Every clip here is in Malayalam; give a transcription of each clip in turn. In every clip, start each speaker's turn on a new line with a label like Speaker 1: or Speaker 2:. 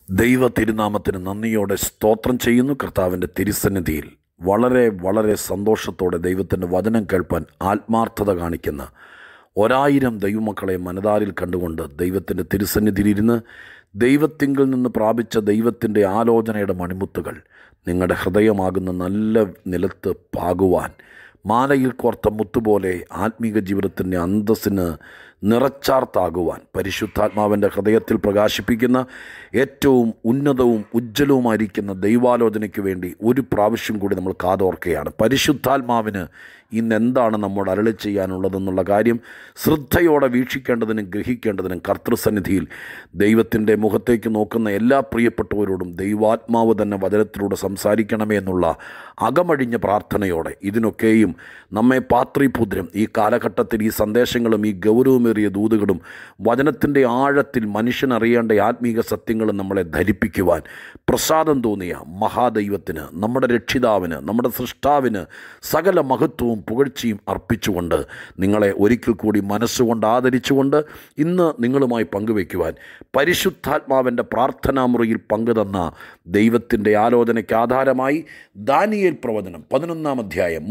Speaker 1: ദൈവ തിരുനാമത്തിന് നന്ദിയോടെ സ്തോത്രം ചെയ്യുന്നു. കർത്താവിൻ്റെ തിരുസന്നിധിയിൽ വളരെ വളരെ സന്തോഷത്തോടെ ദൈവത്തിൻ്റെ വചനം കേൾപ്പാൻ ആത്മാർത്ഥത കാണിക്കുന്ന 1000 ദൈവമക്കളെ മനതാരിൽ കണ്ടുകൊണ്ട് ദൈവത്തിൻ്റെ തിരുസന്നിധിയിലിരുന്ന് ദൈവത്തിങ്കിൽ നിന്ന് പ്രാപിച്ച ദൈവത്തിൻ്റെ ആലോചനയുടെ മണിമുത്തുകൾ നിങ്ങളുടെ ഹൃദയമാകുന്ന നല്ല നിലത്ത് പാകുവാൻ മാലയിൽ കോർത്ത മുത്തുപോലെ ആത്മീക ജീവിതത്തിൻ്റെ അന്തസ്സിന് നിറച്ചാർത്താകുവാൻ പരിശുദ്ധാത്മാവിൻ്റെ ഹൃദയത്തിൽ പ്രകാശിപ്പിക്കുന്ന ഏറ്റവും ഉന്നതവും ഉജ്ജ്വലവുമായിരിക്കുന്ന ദൈവാലോചനയ്ക്ക് വേണ്ടി ഒരു പ്രാവശ്യം കൂടി നമ്മൾ കാതോർക്കുകയാണ്. പരിശുദ്ധാത്മാവിന് ഇന്ന് എന്താണ് നമ്മോട് അരുളി ചെയ്യാനുള്ളതെന്നുള്ള കാര്യം ശ്രദ്ധയോടെ വീക്ഷിക്കേണ്ടതിനും ഗ്രഹിക്കേണ്ടതിനും കർത്തൃസന്നിധിയിൽ ദൈവത്തിൻ്റെ മുഖത്തേക്ക് നോക്കുന്ന എല്ലാ പ്രിയപ്പെട്ടവരോടും ദൈവാത്മാവ് തന്നെ വചനത്തിലൂടെ സംസാരിക്കണമേ എന്നുള്ള അകമഴിഞ്ഞ പ്രാർത്ഥനയോടെ ഇതിനൊക്കെയും നമ്മെ പാത്രീപുത്രം ഈ കാലഘട്ടത്തിൽ ഈ സന്ദേശങ്ങളും ഈ ഗൗരവമേറിയ ദൂതുകളും വചനത്തിൻ്റെ ആഴത്തിൽ മനുഷ്യനറിയേണ്ട ആത്മീക സത്യങ്ങളും നമ്മളെ ധരിപ്പിക്കുവാൻ പ്രസാദം തോന്നിയ മഹാദൈവത്തിന്, നമ്മുടെ രക്ഷിതാവിന്, നമ്മുടെ സൃഷ്ടാവിന് സകല മഹത്വവും പുകഴ്ചയും അർപ്പിച്ചുകൊണ്ട് നിങ്ങളെ ഒരിക്കൽ കൂടി മനസ്സുകൊണ്ട് ആദരിച്ചുകൊണ്ട് ഇന്ന് നിങ്ങളുമായി പങ്കുവയ്ക്കുവാൻ പരിശുദ്ധാത്മാവിൻ്റെ പ്രാർത്ഥനാമുറിയിൽ പങ്കുതന്ന ദൈവത്തിൻ്റെ ആലോചനയ്ക്ക് ആധാരമായി ദാനിയേൽ പ്രവചനം 11-ാം അധ്യായം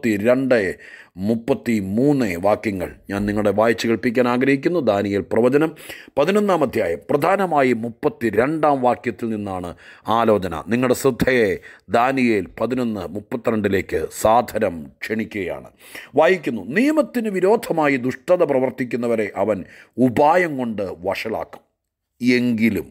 Speaker 1: 32-33 വാക്യങ്ങൾ ഞാൻ നിങ്ങളെ വായിച്ചു കേൾപ്പിക്കാൻ ആഗ്രഹിക്കുന്നു. ദാനിയേൽ പ്രവചനം 11-ാം അധ്യായം പ്രധാനമായും 32-ാം വാക്യത്തിൽ നിന്നാണ് ആലോചന. നിങ്ങളുടെ ശ്രദ്ധയെ ദാനിയേൽ 11:32 സാദരം ക്ഷണിക്കുകയാണ്. വായിക്കുന്നു: നിയമത്തിന് വിരോധമായി ദുഷ്ടത പ്രവർത്തിക്കുന്നവരെ അവൻ ഉപായം കൊണ്ട് വഷളാക്കും. എങ്കിലും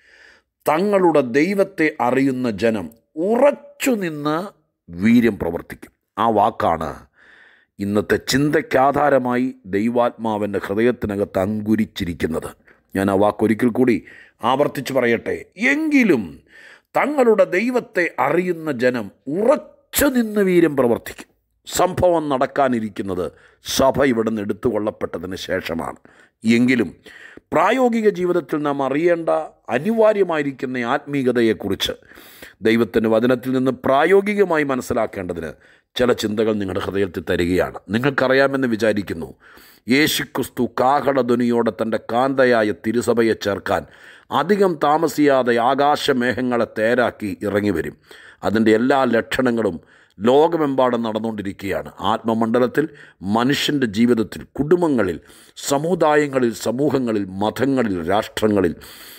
Speaker 1: തങ്ങളുടെ ദൈവത്തെ അറിയുന്ന ജനം ഉറച്ചു നിന്ന് വീര്യം പ്രവർത്തിക്കും. ആ വാക്കാണ് ഇന്നത്തെ ചിന്തയ്ക്കാധാരമായി ദൈവാത്മാവിൻ്റെ ഹൃദയത്തിനകത്ത് അങ്കുരിച്ചിരിക്കുന്നത്. ഞാൻ ആ വാക്കൊരിക്കൽ കൂടി ആവർത്തിച്ച് പറയട്ടെ. എങ്കിലും തങ്ങളുടെ ദൈവത്തെ അറിയുന്ന ജനം ഉറച്ചു നിന്ന് വീര്യം പ്രവർത്തിക്കും. സംഭവം നടക്കാനിരിക്കുന്നത് സഭ ഇവിടെ നിന്ന് എടുത്തുകൊള്ളപ്പെട്ടതിന് ശേഷമാണ്. എങ്കിലും പ്രായോഗിക ജീവിതത്തിൽ നാം അറിയേണ്ട അനിവാര്യമായിരിക്കുന്ന ആത്മീയതയെക്കുറിച്ച് ദൈവത്തിൻ്റെ വചനത്തിൽ നിന്ന് പ്രായോഗികമായി മനസ്സിലാക്കേണ്ടതിന് ചില ചിന്തകൾ നിങ്ങളുടെ ഹൃദയത്തിൽ തരികയാണ്. നിങ്ങൾക്കറിയാമെന്ന് വിചാരിക്കുന്നു, യേശുക്രിസ്തു കാഹളധ്വനിയോടെ തൻ്റെ കാന്തയായ തിരുസഭയെ ചേർക്കാൻ അധികം താമസിയാതെ ആകാശമേഘങ്ങളെ തേരാക്കി ഇറങ്ങി വരും. അതിൻ്റെ എല്ലാ ലക്ഷണങ്ങളും ലോകമെമ്പാടും നടന്നുകൊണ്ടിരിക്കുകയാണ്. ആത്മമണ്ഡലത്തിൽ, മനുഷ്യൻ്റെ ജീവിതത്തിൽ, കുടുംബങ്ങളിൽ, സമുദായങ്ങളിൽ, സമൂഹങ്ങളിൽ, മതങ്ങളിൽ, രാഷ്ട്രങ്ങളിൽ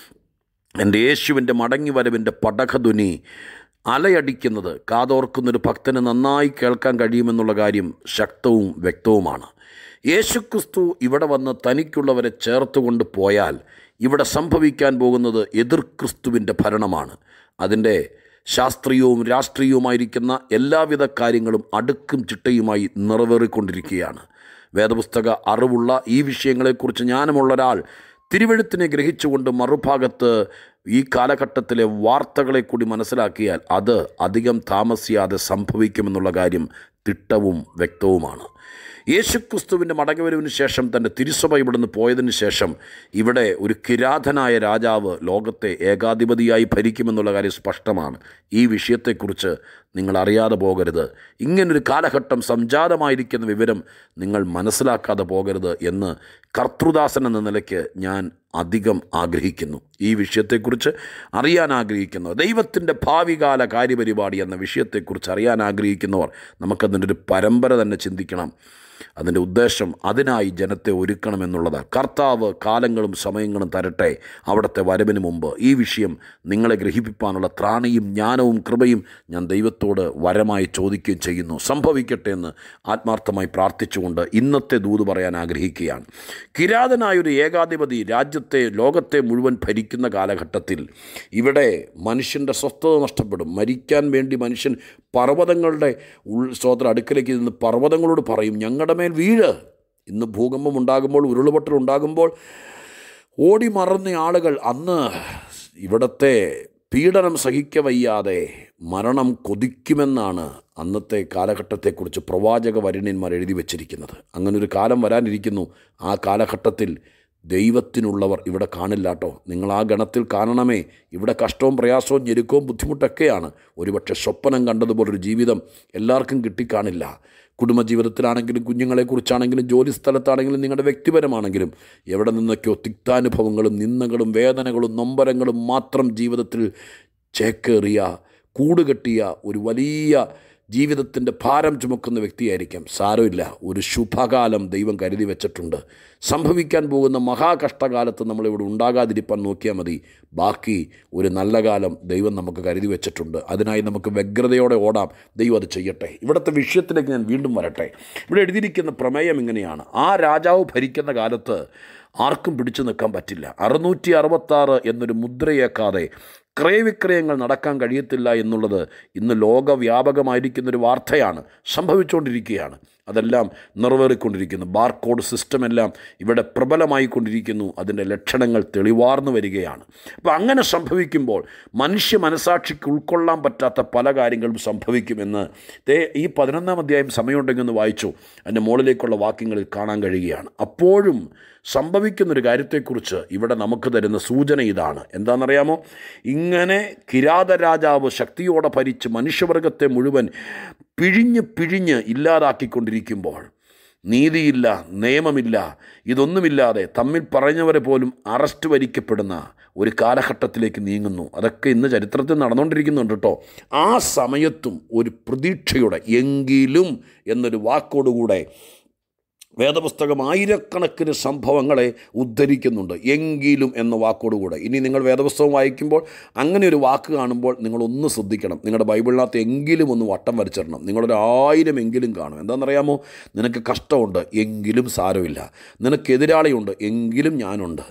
Speaker 1: എൻ്റെ യേശുവിൻ്റെ മടങ്ങിവരവിൻ്റെ പടകധ്വനി അലയടിക്കുന്നത് കാതോർക്കുന്നൊരു ഭക്തന് നന്നായി കേൾക്കാൻ കഴിയുമെന്നുള്ള കാര്യം ശക്തവും വ്യക്തവുമാണ്. യേശുക്രിസ്തു ഇവിടെ വന്ന് തനിക്കുള്ളവരെ ചേർത്തുകൊണ്ട് പോയാൽ ഇവിടെ സംഭവിക്കാൻ പോകുന്നത് എതിർ ക്രിസ്തുവിൻ്റെ ഭരണമാണ്. അതിൻ്റെ ശാസ്ത്രീയവും രാഷ്ട്രീയവുമായിരിക്കുന്ന എല്ലാവിധ കാര്യങ്ങളും അടുക്കും ചിട്ടയുമായി നിറവേറിക്കൊണ്ടിരിക്കുകയാണ്. വേദപുസ്തക അറിവുള്ള ഈ വിഷയങ്ങളെക്കുറിച്ച് ജ്ഞാനമുള്ള ഒരാൾ തിരുവെഴുത്തിനെ ഗ്രഹിച്ചുകൊണ്ട് മറുഭാഗത്ത് ഈ കാലഘട്ടത്തിലെ വാർത്തകളെ കൂടി മനസ്സിലാക്കിയാൽ അത് അധികം താമസിയാതെ സംഭവിക്കുമെന്നുള്ള കാര്യം തിട്ടവും വ്യക്തവുമാണ്. യേശുക്രിസ്തുവിൻ്റെ മടങ്ങിവരവിന് ശേഷം തൻ്റെ തിരുസഭ ഇവിടുന്ന് പോയതിന് ശേഷം ഇവിടെ ഒരു കിരാതനായ രാജാവ് ലോകത്തെ ഏകാധിപതിയായി ഭരിക്കുമെന്നുള്ള കാര്യം സ്പഷ്ടമാണ്. ഈ വിഷയത്തെക്കുറിച്ച് നിങ്ങൾ അറിയാതെ പോകരുത്. ഇങ്ങനൊരു കാലഘട്ടം സംജാതമായിരിക്കുന്ന വിവരം നിങ്ങൾ മനസ്സിലാക്കാതെ പോകരുത് എന്ന് കർത്തൃദാസൻ എന്ന നിലയ്ക്ക് ഞാൻ അധികം ആഗ്രഹിക്കുന്നു. ഈ വിഷയത്തെക്കുറിച്ച് അറിയാൻ ആഗ്രഹിക്കുന്നു. ദൈവത്തിൻ്റെ ഭാവികാല കാര്യപരിപാടി എന്ന വിഷയത്തെക്കുറിച്ച് അറിയാൻ ആഗ്രഹിക്കുന്നവർ നമുക്കതിൻ്റെ ഒരു പരമ്പര തന്നെ ചിന്തിക്കണം. അതിൻ്റെ ഉദ്ദേശം അതിനായി ജനത്തെ ഒരുക്കണമെന്നുള്ളതാണ്. കർത്താവ് കാലങ്ങളും സമയങ്ങളും തരട്ടെ അവിടുത്തെ വരവിന് മുമ്പ്. ഈ വിഷയം നിങ്ങളെ ഗ്രഹിപ്പിക്കാനുള്ള ത്രാണിയും ജ്ഞാനവും കൃപയും ഞാൻ ദൈവത്തോട് വരമായി ചോദിക്കുകയും ചെയ്യുന്നു. സംഭവിക്കട്ടെ എന്ന് ആത്മാർത്ഥമായി പ്രാർത്ഥിച്ചുകൊണ്ട് ഇന്നത്തെ ദൂത് പറയാൻ ആഗ്രഹിക്കുകയാണ്. കിരാതനായൊരു ഏകാധിപതി ലോകത്തെ മുഴുവൻ ഭരിക്കുന്ന കാലഘട്ടത്തിൽ ഇവിടെ മനുഷ്യൻ്റെ സ്വസ്ഥത നഷ്ടപ്പെടും. മരിക്കാൻ വേണ്ടി മനുഷ്യൻ പർവ്വതങ്ങളുടെ അടുക്കലേക്ക് നിന്ന് പർവ്വതങ്ങളോട് പറയും, ഞങ്ങളുടെ മേൽ വീഴ്. ഇന്ന് ഭൂകമ്പം ഉണ്ടാകുമ്പോൾ, ഉരുളുപൊട്ടൽ ഉണ്ടാകുമ്പോൾ ഓടി മറന്ന ആളുകൾ അന്ന് ഇവിടത്തെ പീഡനം സഹിക്കവയ്യാതെ മരണം കൊതിക്കുമെന്നാണ് അന്നത്തെ കാലഘട്ടത്തെക്കുറിച്ച് പ്രവാചക വര്യന്മാർ എഴുതി വച്ചിരിക്കുന്നത്. അങ്ങനൊരു കാലം വരാനിരിക്കുന്നു. ആ കാലഘട്ടത്തിൽ ദൈവത്തിനുള്ളവർ ഇവിടെ കാണില്ല കേട്ടോ. നിങ്ങൾ ആ ഗണത്തിൽ കാണണമേ. ഇവിടെ കഷ്ടവും പ്രയാസവും ഞെരുക്കവും ബുദ്ധിമുട്ടൊക്കെയാണ്. ഒരുപക്ഷെ സ്വപ്നം കണ്ടതുപോലൊരു ജീവിതം എല്ലാവർക്കും കിട്ടിക്കാണില്ല. കുടുംബജീവിതത്തിലാണെങ്കിലും, കുഞ്ഞുങ്ങളെക്കുറിച്ചാണെങ്കിലും, ജോലി സ്ഥലത്താണെങ്കിലും, നിങ്ങളുടെ വ്യക്തിപരമാണെങ്കിലും എവിടെ നിന്നൊക്കെയോ തിക്താനുഭവങ്ങളും നിന്ദകളും വേദനകളും നൊമ്പരങ്ങളും മാത്രം ജീവിതത്തിൽ ചേക്കേറിയ കൂടുകെട്ടിയ ഒരു വലിയ ജീവിതത്തിൻ്റെ ഭാരം ചുമക്കുന്ന വ്യക്തിയായിരിക്കാം. സാരമില്ല, ഒരു ശുഭകാലം ദൈവം കരുതി വെച്ചിട്ടുണ്ട്. സംഭവിക്കാൻ പോകുന്ന മഹാകഷ്ടകാലത്ത് നമ്മളിവിടെ ഉണ്ടാകാതിരിപ്പാൻ നോക്കിയാൽ മതി. ബാക്കി ഒരു നല്ല കാലം ദൈവം നമുക്ക് കരുതി വെച്ചിട്ടുണ്ട്. അതിനായി നമുക്ക് വ്യഗ്രതയോടെ ഓടാം. ദൈവം അത് ചെയ്യട്ടെ. ഇവിടുത്തെ വിഷയത്തിലേക്ക് ഞാൻ വീണ്ടും വരട്ടെ. ഇവിടെ എഴുതിയിരിക്കുന്ന പ്രമേയം ഇങ്ങനെയാണ്: ആ രാജാവ് ഭരിക്കുന്ന കാലത്ത് ആർക്കും പിടിച്ചു നിൽക്കാൻ പറ്റില്ല. 666 എന്നൊരു മുദ്രയേക്കാതെ ക്രയവിക്രയങ്ങൾ നടക്കാൻ കഴിയത്തില്ല എന്നുള്ളത് ഇന്ന് ലോകവ്യാപകമായിരിക്കുന്നൊരു വാർത്തയാണ്, സംഭവിച്ചുകൊണ്ടിരിക്കുകയാണ്. അതെല്ലാം നിറവേറിക്കൊണ്ടിരിക്കുന്നു. ബാർകോഡ് സിസ്റ്റം എല്ലാം ഇവിടെ പ്രബലമായിക്കൊണ്ടിരിക്കുന്നു. അതിൻ്റെ ലക്ഷണങ്ങൾ തെളിവാർന്നു വരികയാണ്. അപ്പോൾ അങ്ങനെ സംഭവിക്കുമ്പോൾ മനുഷ്യ മനസാക്ഷിക്ക് ഉൾക്കൊള്ളാൻ പറ്റാത്ത പല കാര്യങ്ങളും സംഭവിക്കുമെന്ന് ഈ 11-ാം അധ്യായം സമയമുണ്ടെങ്കിൽ ഒന്ന് വായിച്ചു. അതിൻ്റെ മുകളിലേക്കുള്ള വാക്യങ്ങളിൽ കാണാൻ കഴിയുകയാണ്. അപ്പോഴും സംഭവിക്കുന്നൊരു കാര്യത്തെക്കുറിച്ച് ഇവിടെ നമുക്ക് തരുന്ന സൂചന ഇതാണ്. എന്താണെന്നറിയാമോ? ഇങ്ങനെ കിരാതരാജാവ് ശക്തിയോടെ ഭരിച്ച് മനുഷ്യവർഗത്തെ മുഴുവൻ പിഴിഞ്ഞ് ഇല്ലാതാക്കിക്കൊണ്ടിരിക്കുമ്പോൾ, നീതിയില്ല, നിയമമില്ല, ഇതൊന്നുമില്ലാതെ തമ്മിൽ പറഞ്ഞവരെ പോലും അറസ്റ്റ് വരിക്കപ്പെടുന്ന ഒരു കാലഘട്ടത്തിലേക്ക് നീങ്ങുന്നു. അതൊക്കെ ഇന്ന് ചരിത്രത്തിൽ നടന്നുകൊണ്ടിരിക്കുന്നുണ്ട് കേട്ടോ. ആ സമയത്തും ഒരു പ്രതീക്ഷയുടെ എങ്കിലും എന്നൊരു വാക്കോടുകൂടെ വേദപുസ്തകം ആയിരക്കണക്കിന് സംഭവങ്ങളെ ഉദ്ധരിക്കുന്നുണ്ട്. എങ്കിലും എന്ന വാക്കോടുകൂടെ. ഇനി നിങ്ങൾ വേദപുസ്തകം വായിക്കുമ്പോൾ അങ്ങനെ ഒരു വാക്ക് കാണുമ്പോൾ നിങ്ങളൊന്ന് ശ്രദ്ധിക്കണം. നിങ്ങളുടെ ബൈബിളിനകത്ത് എങ്കിലും ഒന്ന് വട്ടം വരച്ചിടണം. നിങ്ങളൊരു 1000 എങ്കിലും കാണും. എന്താണെന്നറിയാമോ? നിനക്ക് കഷ്ടമുണ്ട്, എങ്കിലും സാരമില്ല. നിനക്ക് എതിരാളിയുണ്ട്, എങ്കിലും ഞാനുണ്ട്.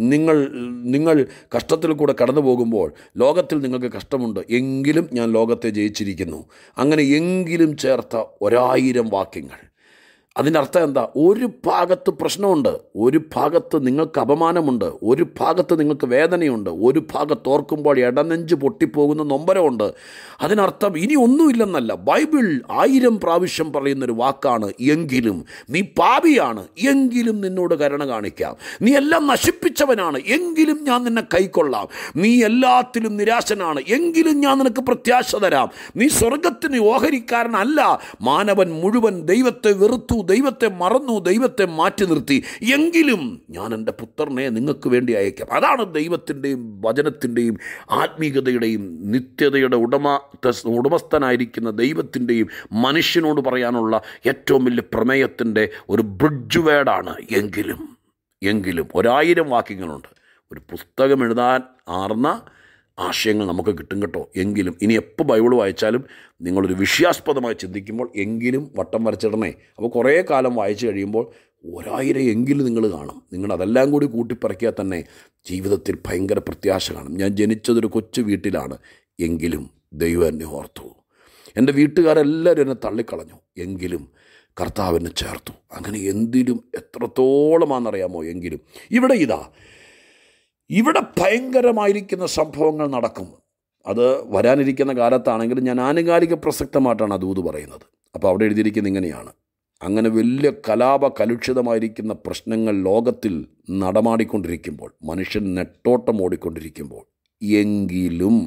Speaker 1: നിങ്ങൾ കഷ്ടത്തിൽ കൂടെ കടന്നു പോകുമ്പോൾ ലോകത്തിൽ നിങ്ങൾക്ക് കഷ്ടമുണ്ട്, എങ്കിലും ഞാൻ ലോകത്തെ ജയിച്ചിരിക്കുന്നു. അങ്ങനെ എങ്കിലും ചേർത്ത 1000 വാക്യങ്ങൾ. അതിൻ്റെ അർത്ഥം എന്താ? ഒരു ഭാഗത്ത് പ്രശ്നമുണ്ട്, ഒരു ഭാഗത്ത് നിങ്ങൾക്ക് അപമാനമുണ്ട്, ഒരു ഭാഗത്ത് നിങ്ങൾക്ക് വേദനയുണ്ട്, ഒരു ഭാഗത്ത് ഓർക്കുമ്പോൾ ഇടനെഞ്ച് പൊട്ടിപ്പോകുന്ന നൊമ്പരമുണ്ട്. അതിനർത്ഥം ഇനി ഒന്നുമില്ലെന്നല്ല. ബൈബിൾ 1000 പ്രാവശ്യം പറയുന്നൊരു വാക്കാണ് എങ്കിലും. നീ പാപിയാണ്, എങ്കിലും നിന്നോട് കരുണ കാണിക്കാം. നീ എല്ലാം നശിപ്പിച്ചവനാണ്, എങ്കിലും ഞാൻ നിന്നെ കൈക്കൊള്ളാം. നീ എല്ലാത്തിലും നിരാശനാണ്, എങ്കിലും ഞാൻ നിനക്ക് പ്രത്യാശ തരാം. നീ സ്വർഗത്തിന് ഓഹരിക്കാരനല്ല. മാനവൻ മുഴുവൻ ദൈവത്തെ വെറുത്തു, ദൈവത്തെ മറന്നു, ദൈവത്തെ മാറ്റി നിർത്തി, എങ്കിലും ഞാൻ എൻ്റെ പുത്രനെ നിങ്ങൾക്ക് വേണ്ടി അയക്കാം. അതാണ് ദൈവത്തിൻ്റെയും വചനത്തിൻ്റെയും ആത്മീയതയുടെയും നിത്യതയുടെ ഉടമസ്ഥനായിരിക്കുന്ന ദൈവത്തിൻ്റെയും മനുഷ്യനോട് പറയാനുള്ള ഏറ്റവും വലിയ പ്രമേയത്തിൻ്റെ ഒരു ബ്രിഡ്ജ് വേർഡാണ് എങ്കിലും. 1000 വാക്യങ്ങളുണ്ട്. ഒരു പുസ്തകം എഴുതാൻ ആർന്ന ആശയങ്ങൾ നമുക്ക് കിട്ടും കേട്ടോ. എങ്കിലും ഇനി എപ്പോൾ ബൈബിൾ വായിച്ചാലും നിങ്ങളൊരു വിഷയാസ്പദമായി ചിന്തിക്കുമ്പോൾ എങ്കിലും വട്ടം വരച്ചിടണേ. അപ്പോൾ കുറേ കാലം വായിച്ചു കഴിയുമ്പോൾ 1000 എങ്കിലും നിങ്ങൾ കാണും. നിങ്ങൾ അതെല്ലാം കൂടി കൂട്ടിപ്പറക്കിയാൽ തന്നെ ജീവിതത്തിൽ ഭയങ്കര പ്രത്യാശ കാണും. ഞാൻ ജനിച്ചതൊരു കൊച്ചു വീട്ടിലാണ്, എങ്കിലും ദൈവം എന്നെ ഓർത്തു. എൻ്റെ വീട്ടുകാരെല്ലാവരും എന്നെ തള്ളിക്കളഞ്ഞു, എങ്കിലും കർത്താവ് എന്നെ ചേർത്തു. അങ്ങനെ എന്തിലും എത്രത്തോളമാണെന്നറിയാമോ? എങ്കിലും ഇവിടെ ഭയങ്കരമായിരിക്കുന്ന സംഭവങ്ങൾ നടക്കും. അത് വരാനിരിക്കുന്ന കാലത്താണെങ്കിലും ഞാൻ ആനുകാലിക പ്രസക്തമായിട്ടാണ് ആ ദൂത് പറയുന്നത്. അപ്പോൾ അവിടെ എഴുതിയിരിക്കുന്നത് ഇങ്ങനെയാണ്: അങ്ങനെ വലിയ കലുഷിതമായിരിക്കുന്ന പ്രശ്നങ്ങൾ ലോകത്തിൽ നടമാടിക്കൊണ്ടിരിക്കുമ്പോൾ, മനുഷ്യൻ നെട്ടോട്ടം ഓടിക്കൊണ്ടിരിക്കുമ്പോൾ, എങ്കിലും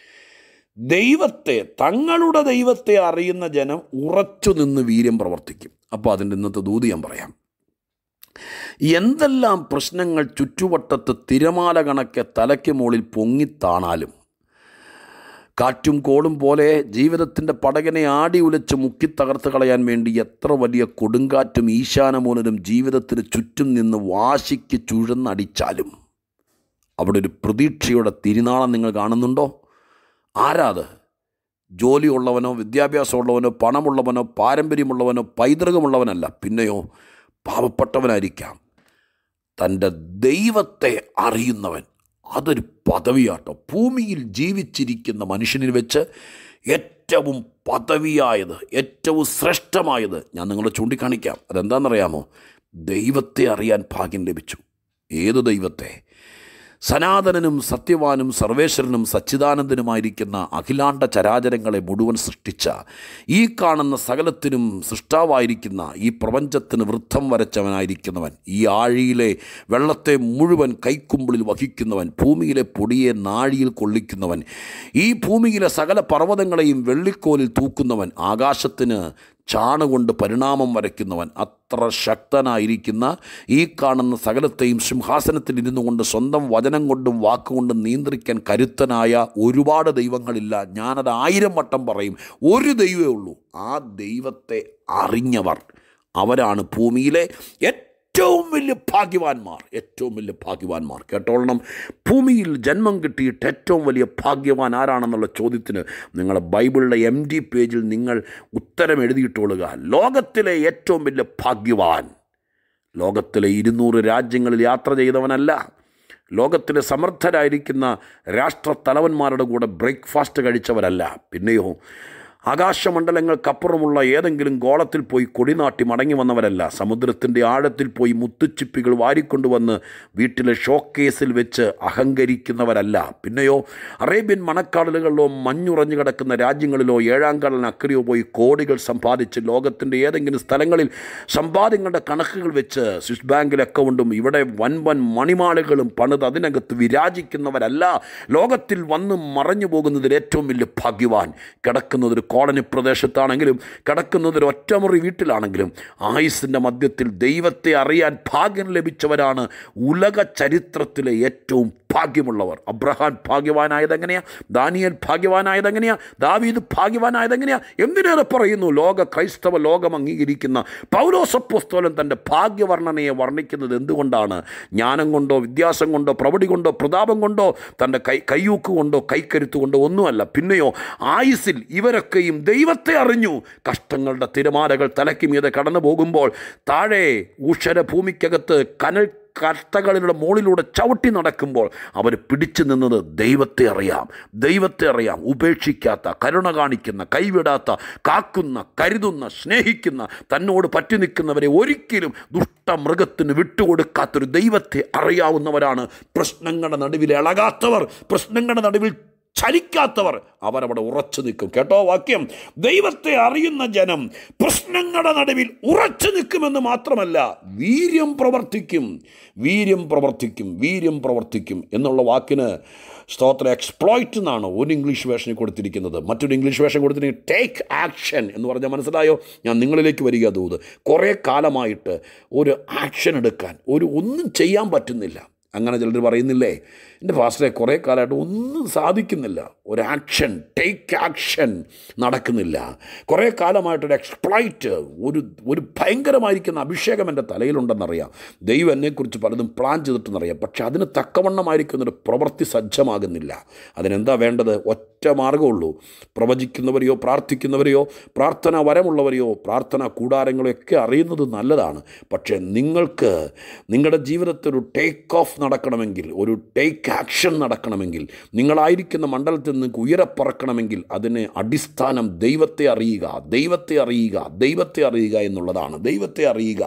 Speaker 1: തങ്ങളുടെ ദൈവത്തെ അറിയുന്ന ജനം ഉറച്ചു നിന്ന് വീര്യം പ്രവർത്തിക്കും. അപ്പോൾ അതിൻ്റെ ഇന്നത്തെ ദൂത് ഞാൻ പറയാം. എന്തെല്ലാം പ്രശ്നങ്ങൾ ചുറ്റുവട്ടത്ത് തിരമാല കണക്കെ തലയ്ക്ക് മുകളിൽ പൊങ്ങിത്താണാലും, കാറ്റും കോളും പോലെ ജീവിതത്തിൻ്റെ പടകിനെ ആടി ഉലച്ച് മുക്കിത്തകർത്ത് കളയാൻ വേണ്ടി എത്ര വലിയ കൊടുങ്കാറ്റും ഈശാനമൂലനും ജീവിതത്തിന് ചുറ്റും നിന്ന് വാശിക്ക് ചുഴന്നടിച്ചാലും അവിടെ ഒരു പ്രതീക്ഷയുടെ തിരുനാളം നിങ്ങൾ കാണുന്നുണ്ടോ? ആരാത്? ജോലിയുള്ളവനോ, വിദ്യാഭ്യാസമുള്ളവനോ, പണമുള്ളവനോ, പാരമ്പര്യമുള്ളവനോ, പൈതൃകമുള്ളവനല്ല. പിന്നെയോ പാവപ്പെട്ടവനായിരിക്കാം. തൻ്റെ ദൈവത്തെ അറിയുന്നവൻ, അതൊരു പദവിയാട്ടോ. ഭൂമിയിൽ ജീവിച്ചിരിക്കുന്ന മനുഷ്യനിൽ വെച്ച് ഏറ്റവും പദവിയായത്, ഏറ്റവും ശ്രേഷ്ഠമായത് ഞാൻ നിങ്ങളെ ചൂണ്ടിക്കാണിക്കാം. അതെന്താണെന്നറിയാമോ? ദൈവത്തെ അറിയാൻ ഭാഗ്യം ലഭിച്ചു. ഏത് ദൈവത്തെ? സനാതനനും സത്യവാനും സർവേശ്വരനും സച്ചിദാനന്ദനുമായിരിക്കുന്ന അഖിലാണ്ട ചരാചരങ്ങളെ മുഴുവൻ സൃഷ്ടിച്ച, ഈ കാണുന്ന സകലത്തിനും സൃഷ്ടാവായിരിക്കുന്ന, ഈ പ്രപഞ്ചത്തിന് വൃത്തം വരച്ചവനായിരിക്കുന്നവൻ, ഈ ആഴിയിലെ വെള്ളത്തെ മുഴുവൻ കൈക്കുമ്പിളിൽ വഹിക്കുന്നവൻ, ഭൂമിയിലെ പൊടിയെ നാഴിയിൽ കൊള്ളിക്കുന്നവൻ, ഈ ഭൂമിയിലെ സകല പർവ്വതങ്ങളെയും വെള്ളിക്കോലിൽ തൂക്കുന്നവൻ, ആകാശത്തിന് ചാണുകൊണ്ട് പരിണാമം വരയ്ക്കുന്നവൻ, അത്ര ശക്തനായിരിക്കുന്ന ഈ കാണുന്ന സകലത്തെയും സിംഹാസനത്തിൽ ഇരുന്നു കൊണ്ട് സ്വന്തം വചനം കൊണ്ടും വാക്കുകൊണ്ടും നിയന്ത്രിക്കാൻ കരുത്തനായ ഒരുപാട് ദൈവങ്ങളില്ല. ഞാനത് 1000 വട്ടം പറയും. ഒരു ദൈവമേ ഉള്ളൂ. ആ ദൈവത്തെ അറിഞ്ഞവർ അവരാണ് ഭൂമിയിലെ ഏറ്റവും വലിയ ഭാഗ്യവാന്മാർ. ഏറ്റവും വലിയ ഭാഗ്യവാന്മാർ കേട്ടോളണം. ഭൂമിയിൽ ജന്മം കിട്ടിയിട്ട് ഏറ്റവും വലിയ ഭാഗ്യവാൻ ആരാണെന്നുള്ള ചോദ്യത്തിന് നിങ്ങളുടെ ബൈബിളിലെ MD പേജിൽ നിങ്ങൾ ഉത്തരം എഴുതിയിട്ടുകൊള്ളുക. ലോകത്തിലെ ഏറ്റവും വലിയ ഭാഗ്യവാൻ ലോകത്തിലെ 200 രാജ്യങ്ങളിൽ യാത്ര ചെയ്തവനല്ല. ലോകത്തിലെ സമർത്ഥരായിരിക്കുന്ന രാഷ്ട്രത്തലവന്മാരുടെ കൂടെ ബ്രേക്ക്ഫാസ്റ്റ് കഴിച്ചവരല്ല. പിന്നെയോ ആകാശമണ്ഡലങ്ങൾക്കപ്പുറമുള്ള ഏതെങ്കിലും ഗോളത്തിൽ പോയി കൊടിനാട്ടി മടങ്ങി വന്നവരല്ല. സമുദ്രത്തിൻ്റെ ആഴത്തിൽ പോയി മുത്തുച്ചിപ്പികൾ വാരിക്കൊണ്ടുവന്ന് വീട്ടിലെ ഷോക്കേസിൽ വെച്ച് അഹങ്കരിക്കുന്നവരല്ല. പിന്നെയോ അറേബ്യൻ മണക്കാടലുകളിലോ മഞ്ഞുറഞ്ഞു കിടക്കുന്ന രാജ്യങ്ങളിലോ 7-ാം കടലിന് അക്കരെയോ പോയി കോടികൾ സമ്പാദിച്ച് ലോകത്തിൻ്റെ ഏതെങ്കിലും സ്ഥലങ്ങളിൽ സമ്പാദ്യങ്ങളുടെ കണക്കുകൾ വെച്ച് സ്വിസ് ബാങ്കിൽ അക്കൗണ്ടും ഇവിടെ വൻവൻ മണിമാളുകളും പണിത് അതിനകത്ത് വിരാജിക്കുന്നവരല്ല. ലോകത്തിൽ വന്ന് മറഞ്ഞു പോകുന്നതിൽ ഏറ്റവും വലിയ ഭാഗ്യവാൻ കിടക്കുന്നതൊരു കോളനി പ്രദേശത്താണെങ്കിലും കിടക്കുന്നതൊരു ഒറ്റമുറി വീട്ടിലാണെങ്കിലും ആയുസ്സിൻ്റെ മധ്യത്തിൽ ദൈവത്തെ അറിയാൻ ഭാഗ്യം ലഭിച്ചവരാണ് ഉലക ചരിത്രത്തിലെ ഏറ്റവും ഭാഗ്യമുള്ളവർ. അബ്രഹാം ഭാഗ്യവാനായതെങ്ങനെയാ? ദാനിയേൽ ഭാഗ്യവാനായതെങ്ങനെയാ? ദാവീദ് ഭാഗ്യവാനായതെങ്ങനെയാ? എന്തിനേറെ പറയുന്നു, ക്രൈസ്തവ ലോകം അംഗീകരിക്കുന്ന പൗലോസ് അപ്പോസ്തലൻ തൻ്റെ ഭാഗ്യവർണ്ണനയെ വർണ്ണിക്കുന്നത് എന്തുകൊണ്ടാണ്? ജ്ഞാനം കൊണ്ടോ വിദ്യാസം കൊണ്ടോ പ്രവൃത്തി കൊണ്ടോ പ്രതാപം കൊണ്ടോ തൻ്റെ കയ്യൂക്ക് കൊണ്ടോ കൈക്കരുത്ത് കൊണ്ടോ ഒന്നുമല്ല. പിന്നെയോ ആയുസ്സിൽ ഇവരൊക്കെയും ദൈവത്തെ അറിഞ്ഞു. കഷ്ടങ്ങളുടെ തിരമാലകൾ തലയ്ക്ക് മീതെ കടന്നു പോകുമ്പോൾ താഴെ ഭൂമിക്കകത്ത് കനൽ കഷ്ടകളിലൂടെ മുകളിലൂടെ ചവിട്ടി നടക്കുമ്പോൾ അവർ പിടിച്ചു നിന്നത് ദൈവത്തെ അറിയാം. ദൈവത്തെ അറിയാം. ഉപേക്ഷിക്കാത്ത, കരുണ കാണിക്കുന്ന, കൈവിടാത്ത, കാക്കുന്ന, കരുതുന്ന, സ്നേഹിക്കുന്ന, തന്നോട് പറ്റി നിൽക്കുന്നവരെ ഒരിക്കലും ദുഷ്ടമൃഗത്തിന് വിട്ടുകൊടുക്കാത്തൊരു ദൈവത്തെ അറിയാവുന്നവരാണ്. പ്രശ്നങ്ങളുടെ നടുവിൽ ഇളകാത്തവർ, പ്രശ്നങ്ങളുടെ നടുവിൽ ചലിക്കാത്തവർ, അവരവിടെ ഉറച്ചു നിൽക്കും. കേട്ടോ വാക്യം, ദൈവത്തെ അറിയുന്ന ജനം പ്രശ്നങ്ങളുടെ നടുവിൽ ഉറച്ചു നിൽക്കുമെന്ന് മാത്രമല്ല വീര്യം പ്രവർത്തിക്കും. വീര്യം പ്രവർത്തിക്കും, വീര്യം പ്രവർത്തിക്കും എന്നുള്ള വാക്കിന് സ്തോത്രം എക്സ്പ്ലോയിറ്റ് എന്നാണ് ഒരു ഇംഗ്ലീഷ് വേർഷനിൽ കൊടുത്തിരിക്കുന്നത്. മറ്റൊരു ഇംഗ്ലീഷ് വേർഷൻ കൊടുത്തിരിക്കുന്നത് ടേക്ക് ആക്ഷൻ എന്ന് പറഞ്ഞാൽ മനസ്സിലായോ? ഞാൻ നിങ്ങളിലേക്ക് വരിക തോത്. കുറേ കാലമായിട്ട് ഒരു ആക്ഷൻ എടുക്കാൻ ഒന്നും ചെയ്യാൻ പറ്റുന്നില്ല. അങ്ങനെ ചിലർ പറയുന്നില്ലേ, എൻ്റെ പാസ്റ്ററെ കുറേ കാലമായിട്ട് ഒന്നും സാധിക്കുന്നില്ല, ഒരു ആക്ഷൻ, ടേക്ക് ആക്ഷൻ നടക്കുന്നില്ല. കുറേ കാലമായിട്ടൊരു എക്സ്പ്ലോയിറ്റ്, ഒരു ഭയങ്കരമായിരിക്കുന്ന അഭിഷേകം എൻ്റെ തലയിലുണ്ടെന്നറിയാം. ദൈവം എന്നെക്കുറിച്ച് പലതും പ്ലാൻ ചെയ്തിട്ടെന്നറിയാം. പക്ഷെ അതിന് തക്കവണ്ണമായിരിക്കുന്നൊരു പ്രവൃത്തി സജ്ജമാകുന്നില്ല. അതിനെന്താ വേണ്ടത്? ഒറ്റ മാർഗ്ഗമുള്ളൂ. പ്രവചിക്കുന്നവരെയോ പ്രാർത്ഥിക്കുന്നവരെയോ പ്രാർത്ഥനാ വരമുള്ളവരെയോ പ്രാർത്ഥനാ കൂടാരങ്ങളെയൊക്കെ അറിയുന്നത് നല്ലതാണ്. പക്ഷേ നിങ്ങൾക്ക് നിങ്ങളുടെ ജീവിതത്തിൽ ഒരു ടേക്ക് ഓഫ് നടക്കണമെങ്കിൽ, ഒരു ടേക്ക് ആക്ഷൻ നടക്കണമെങ്കിൽ, നിങ്ങളായിരിക്കുന്ന മണ്ഡലത്തിൽ നിന്ന് ഉയരപ്പറക്കണമെങ്കിൽ അതിന് അടിസ്ഥാനം ദൈവത്തെ അറിയുക, ദൈവത്തെ അറിയുക, ദൈവത്തെ അറിയുക എന്നുള്ളതാണ്. ദൈവത്തെ അറിയുക.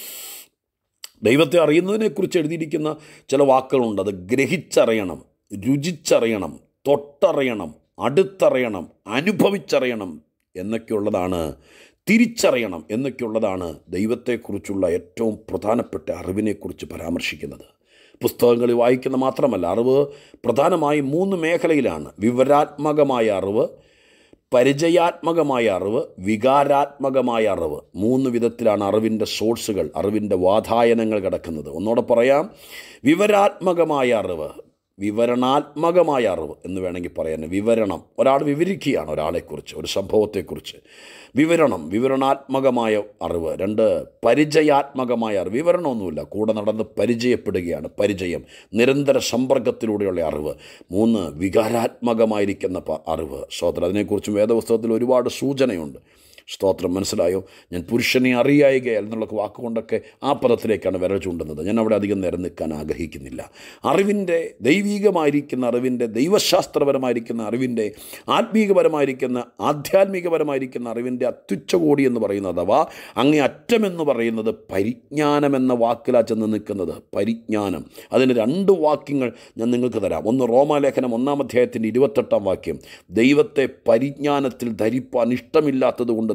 Speaker 1: ദൈവത്തെ അറിയുന്നതിനെക്കുറിച്ച് എഴുതിയിരിക്കുന്ന ചില വാക്കുകളുണ്ട്. അത് ഗ്രഹിച്ചറിയണം, രുചിച്ചറിയണം, തൊട്ടറിയണം, അടുത്തറിയണം, അനുഭവിച്ചറിയണം എന്നൊക്കെയുള്ളതാണ്. തിരിച്ചറിയണം എന്നൊക്കെയുള്ളതാണ് ദൈവത്തെക്കുറിച്ചുള്ള ഏറ്റവും പ്രധാനപ്പെട്ട അറിവിനെക്കുറിച്ച് പരാമർശിക്കുന്നത്. പുസ്തകങ്ങളിൽ വായിക്കുന്ന മാത്രമല്ല, അറിവ് പ്രധാനമായും 3 മേഖലയിലാണ്. വിവരാത്മകമായ അറിവ്, പരിചയാത്മകമായ അറിവ്, വികാരാത്മകമായ അറിവ്. 3 വിധത്തിലാണ് അറിവിൻ്റെ സോഴ്സുകൾ, അറിവിൻ്റെ വാതായനങ്ങൾ കിടക്കുന്നത്. ഒന്നുകൂടെ പറയാം, വിവരാത്മകമായ അറിവ്, വിവരണാത്മകമായ അറിവ് എന്ന് വേണമെങ്കിൽ പറയാൻ. വിവരണം, ഒരാൾ വിവരിക്കുകയാണ് ഒരാളെക്കുറിച്ച്, ഒരു സംഭവത്തെക്കുറിച്ച്. വിവരണാത്മകമായ അറിവ്. 2 പരിചയാത്മകമായ അറിവ്. വിവരണമൊന്നുമില്ല, കൂടെ നടന്ന് പരിചയപ്പെടുകയാണ്, പരിചയം, നിരന്തര സമ്പർക്കത്തിലൂടെയുള്ള അറിവ്. 3 വികാരാത്മകമായിരിക്കുന്ന അറിവ്. സ്തോത്രം. അതിനെക്കുറിച്ചും വേദപുസ്തകത്തിൽ ഒരുപാട് സൂചനയുണ്ട്. സ്തോത്രം. മനസ്സിലായോ? ഞാൻ പുരുഷനെ അറിയായികയാൽ എന്നുള്ള വാക്കുകൊണ്ടൊക്കെ ആ പദത്തിലേക്കാണ് വിരൽ ചൂണ്ടുന്നത്. ഞാൻ അവിടെ അധികം നേരം നിൽക്കാൻ ആഗ്രഹിക്കുന്നില്ല. അറിവിൻ്റെ ദൈവികമായിരിക്കുന്ന അറിവിൻ്റെ, ദൈവശാസ്ത്രപരമായിരിക്കുന്ന അറിവിൻ്റെ, ആത്മീകപരമായിരിക്കുന്ന, ആധ്യാത്മികപരമായിരിക്കുന്ന അറിവിൻ്റെ അത്യുച്ചകോടി എന്ന് പറയുന്നത്, അഥവാ അങ്ങേ അറ്റമെന്ന് പറയുന്നത് പരിജ്ഞാനം എന്ന വാക്കിലാണ് ചെന്ന് നിൽക്കുന്നത്. പരിജ്ഞാനം. അതിന് 2 വാക്യങ്ങൾ ഞാൻ നിങ്ങൾക്ക് തരാം. ഒന്ന് റോമാലേഖനം 1-ാം അധ്യായത്തിൻ്റെ 28-ാം വാക്യം. ദൈവത്തെ പരിജ്ഞാനത്തിൽ ധരിപ്പാൻ ഇഷ്ടമില്ലാത്തത് കൊണ്ട്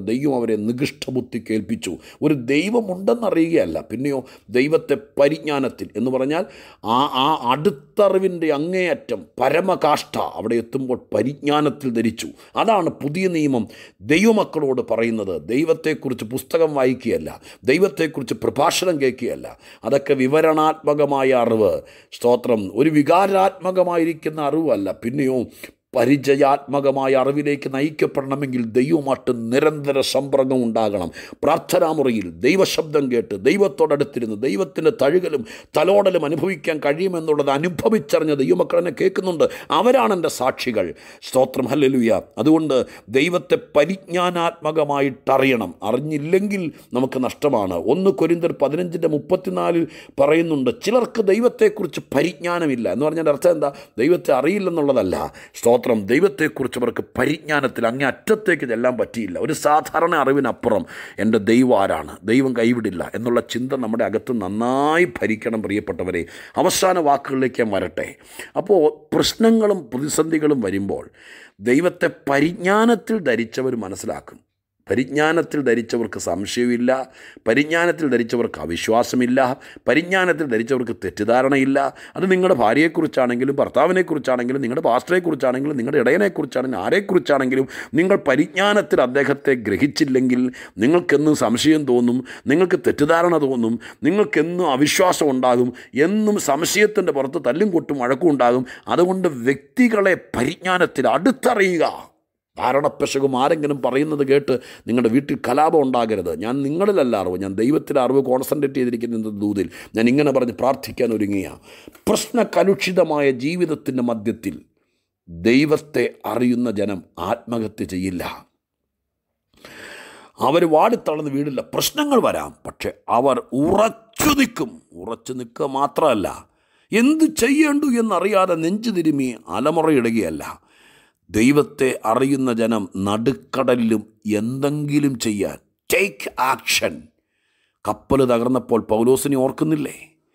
Speaker 1: ദൈവം അവരെ നികൃഷ്ടബുദ്ധി കേൾപ്പിച്ചു. ഒരു ദൈവമുണ്ടെന്നറിയുകയല്ല, പിന്നെയോ ദൈവത്തെ പരിജ്ഞാനത്തിൽ എന്ന് പറഞ്ഞാൽ ആ അടുത്തറിവിൻ്റെ അങ്ങേയറ്റം പരമകാഷ്ഠ അവിടെ എത്തുമ്പോൾ പരിജ്ഞാനത്തിൽ ധരിച്ചു. അതാണ് പുതിയ നിയമം ദൈവമക്കളോട് പറയുന്നത്. ദൈവത്തെക്കുറിച്ച് പുസ്തകം വായിക്കുകയല്ല, ദൈവത്തെക്കുറിച്ച് പ്രഭാഷണം കേൾക്കുകയല്ല. അതൊക്കെ വിവരണാത്മകമായ അറിവ്, സ്തോത്രം, ഒരു വികാരാത്മകമായിരിക്കുന്ന അറിവല്ല. പിന്നെയോ പരിചയാത്മകമായ അറിവിലേക്ക് നയിക്കപ്പെടണമെങ്കിൽ ദൈവമായിട്ട് നിരന്തര സമ്പർക്കം ഉണ്ടാകണം. പ്രാർത്ഥനാമുറിയിൽ ദൈവശബ്ദം കേട്ട് ദൈവത്തോടടുത്തിരുന്ന് ദൈവത്തിൻ്റെ തഴുകലും തലോടലും അനുഭവിക്കാൻ കഴിയുമെന്നുള്ളത് അനുഭവിച്ചറിഞ്ഞ ദൈവമക്കളെന്നെ കേൾക്കുന്നുണ്ട്. അവരാണ് എൻ്റെ സാക്ഷികൾ. സ്തോത്രം, ഹല്ലേലൂയ. അതുകൊണ്ട് ദൈവത്തെ പരിജ്ഞാനാത്മകമായിട്ടറിയണം. അറിഞ്ഞില്ലെങ്കിൽ നമുക്ക് നഷ്ടമാണ്. 1 കൊരിന്ത്യർ 15:34 പറയുന്നുണ്ട്, ചിലർക്ക് ദൈവത്തെക്കുറിച്ച് പരിജ്ഞാനമില്ല എന്ന് പറഞ്ഞാൽ അർത്ഥം എന്താ? ദൈവത്തെ അറിയില്ലെന്നുള്ളതല്ല. സ്തോത്രം, ദൈവത്തെക്കുറിച്ച് അവർക്ക് പരിജ്ഞാനത്തിൽ അങ്ങേ അറ്റത്തേക്ക് ചെല്ലാൻ പറ്റിയില്ല. ഒരു സാധാരണ അറിവിനപ്പുറം എൻ്റെ ദൈവം ആരാണ്, ദൈവം കൈവിടില്ല എന്നുള്ള ചിന്ത നമ്മുടെ അകത്ത് നന്നായി ഭരിക്കണം. പ്രിയപ്പെട്ടവരെ, അവസാന വാക്കുകളിലേക്ക് ഞാൻ വരട്ടെ. അപ്പോൾ പ്രശ്നങ്ങളും പ്രതിസന്ധികളും വരുമ്പോൾ ദൈവത്തെ പരിജ്ഞാനത്തിൽ ധരിച്ചവർ മനസ്സിലാക്കും. പരിജ്ഞാനത്തിൽ ധരിച്ചവർക്ക് സംശയമില്ല, പരിജ്ഞാനത്തിൽ ധരിച്ചവർക്ക് അവിശ്വാസമില്ല, പരിജ്ഞാനത്തിൽ ധരിച്ചവർക്ക് തെറ്റിദ്ധാരണയില്ല. അത് നിങ്ങളുടെ ഭാര്യയെക്കുറിച്ചാണെങ്കിലും ഭർത്താവിനെക്കുറിച്ചാണെങ്കിലും നിങ്ങളുടെ പാസ്റ്ററെക്കുറിച്ചാണെങ്കിലും നിങ്ങളുടെ ഇടയനെക്കുറിച്ചാണെങ്കിലും ആരെക്കുറിച്ചാണെങ്കിലും നിങ്ങൾ പരിജ്ഞാനത്തിൽ അദ്ദേഹത്തെ ഗ്രഹിച്ചില്ലെങ്കിൽ നിങ്ങൾക്കെന്നും സംശയം തോന്നും, നിങ്ങൾക്ക് തെറ്റിദ്ധാരണ തോന്നും, നിങ്ങൾക്കെന്നും അവിശ്വാസം ഉണ്ടാകും, എന്നും സംശയത്തിൻ്റെ പുറത്ത് തല്ലും കൊട്ടും വഴക്കും ഉണ്ടാകും. അതുകൊണ്ട് വ്യക്തികളെ പരിജ്ഞാനത്തിൽ അടുത്തറിയുക. ധാരണപ്പശകും ആരെങ്കിലും പറയുന്നത് കേട്ട് നിങ്ങളുടെ വീട്ടിൽ കലാപം ഉണ്ടാകരുത്. ഞാൻ നിങ്ങളിലല്ല അറിവ്, ഞാൻ ദൈവത്തിലെ അറിവ് കോൺസെൻട്രേറ്റ് ചെയ്തിരിക്കുന്ന ദൂതിൽ ഞാൻ ഇങ്ങനെ പറഞ്ഞ് പ്രാർത്ഥിക്കാൻ ഒരുങ്ങിയ പ്രശ്നകലുഷിതമായ ജീവിതത്തിൻ്റെ മധ്യത്തിൽ ദൈവത്തെ അറിയുന്ന ജനം ആത്മഹത്യ ചെയ്യില്ല. അവർ വാടിത്തളർന്ന് വീടില്ല. പ്രശ്നങ്ങൾ വരാം, പക്ഷെ അവർ ഉറച്ചു നിൽക്കും. ഉറച്ചു നിൽക്കുക മാത്രമല്ല, എന്ത് ചെയ്യേണ്ടു എന്നറിയാതെ നെഞ്ചു തിരുമ്മി അലമുറയിടുകയല്ല. ദൈവത്തെ അറിയുന്ന ജനം നടുക്കടലിലും എന്തെങ്കിലും ചെയ്യാൻ ടേക്ക് ആക്ഷൻ. കപ്പൽ തകർന്നപ്പോൾ പൗലോസിനെ ഓർക്കുന്നില്ലേ?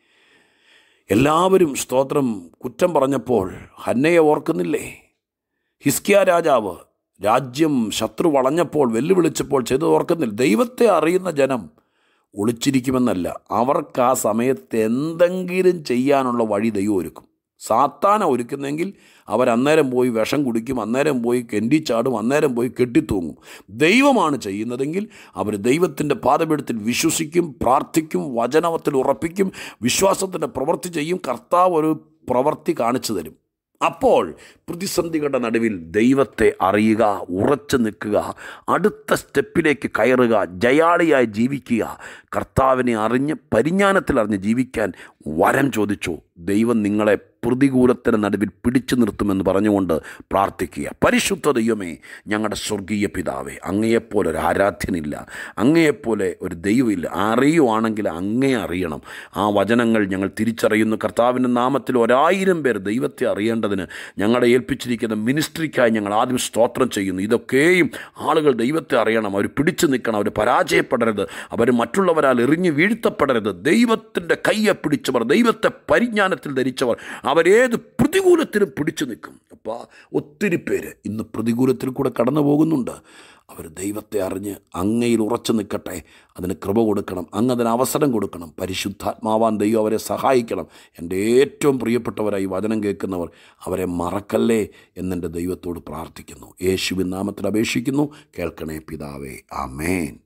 Speaker 1: എല്ലാവരും സ്തോത്രം കുറ്റം പറഞ്ഞപ്പോൾ ഹന്നയെ ഓർക്കുന്നില്ലേ? ഹിസ്കിയ രാജാവ് രാജ്യം ശത്രു വളഞ്ഞപ്പോൾ വെല്ലുവിളിച്ചപ്പോൾ ചെയ്തത് ഓർക്കുന്നില്ല? ദൈവത്തെ അറിയുന്ന ജനം ഒളിച്ചിരിക്കുമെന്നല്ല, അവർക്ക് ആ സമയത്ത് എന്തെങ്കിലും ചെയ്യാനുള്ള വഴി ദൈവം ഒരുക്കും. സാത്താന ഒരുക്കുന്നെങ്കിൽ അവരന്നേരം പോയി വിഷം കുടിക്കും, അന്നേരം പോയി കെണ്ടിച്ചാടും, അന്നേരം പോയി കെട്ടിത്തൂങ്ങും. ദൈവമാണ് ചെയ്യുന്നതെങ്കിൽ അവർ ദൈവത്തിൻ്റെ പാദപീഠത്തിൽ വിശ്വസിക്കും, പ്രാർത്ഥിക്കും, വചനത്തിൽ ഉറപ്പിക്കും, വിശ്വാസത്തിൻ്റെ പ്രവൃത്തി ചെയ്യും. കർത്താവ് ഒരു പ്രവൃത്തി കാണിച്ചു തരും. അപ്പോൾ പ്രതിസന്ധികളുടെ നടുവിൽ ദൈവത്തെ അറിയുക, ഉറച്ചു നിൽക്കുക, അടുത്ത സ്റ്റെപ്പിലേക്ക് കയറുക, ജയാളിയായി ജീവിക്കുക. കർത്താവിനെ അറിഞ്ഞ് പരിജ്ഞാനത്തിൽ അറിഞ്ഞ് ജീവിക്കാൻ വരം ചോദിച്ചു. ദൈവം നിങ്ങളെ പ്രതികൂലത്തിന് നടുവിൽ പിടിച്ചു നിർത്തുമെന്ന് പറഞ്ഞുകൊണ്ട് പ്രാർത്ഥിക്കുക. പരിശുദ്ധ ദൈവമേ, ഞങ്ങളുടെ സ്വർഗീയ പിതാവേ, അങ്ങയെപ്പോലെ ഒരു ആരാധ്യനില്ല, അങ്ങയെപ്പോലെ ഒരു ദൈവമില്ല. അറിയുവാണെങ്കിൽ അങ്ങേ അറിയണം. ആ വചനങ്ങൾ ഞങ്ങൾ തിരിച്ചറിയുന്നു. കർത്താവിൻ്റെ നാമത്തിൽ 1000 പേർ ദൈവത്തെ അറിയേണ്ടതിന് ഞങ്ങളെ ഏൽപ്പിച്ചിരിക്കുന്ന മിനിസ്ട്രിക്കായി ഞങ്ങൾ ആദ്യം സ്തോത്രം ചെയ്യുന്നു. ഇതൊക്കെയും ആളുകൾ ദൈവത്തെ അറിയണം, അവർ പിടിച്ചു നിൽക്കണം, അവർ പരാജയപ്പെടരുത്, അവർ മറ്റുള്ളവരാൽ എറിഞ്ഞു വീഴ്ത്തപ്പെടരുത്. ദൈവത്തിൻ്റെ കയ്യെ പിടിച്ചവർ, ദൈവത്തെ പരിജ്ഞാനത്തിൽ ധരിച്ചവർ, അവരേത് പ്രതികൂലത്തിനും പിടിച്ചു നിൽക്കും. അപ്പോൾ ഒത്തിരി പേര് ഇന്ന് പ്രതികൂലത്തിൽ കൂടെ കടന്നു പോകുന്നുണ്ട്. അവർ ദൈവത്തെ അറിഞ്ഞ് അങ്ങയിൽ ഉറച്ചു നിൽക്കട്ടെ. അതിന് കൃപ കൊടുക്കണം, അങ്ങ് അതിന് അവസരം കൊടുക്കണം. പരിശുദ്ധാത്മാവാൻ ദൈവം അവരെ സഹായിക്കണം. എൻ്റെ ഏറ്റവും പ്രിയപ്പെട്ടവരായി വചനം കേൾക്കുന്നവർ അവരെ മറക്കല്ലേ എന്നെൻ്റെ ദൈവത്തോട് പ്രാർത്ഥിക്കുന്നു. യേശുവിൻ നാമത്തിൽ അപേക്ഷിക്കുന്നു, കേൾക്കണേ പിതാവേ. ആമേൻ.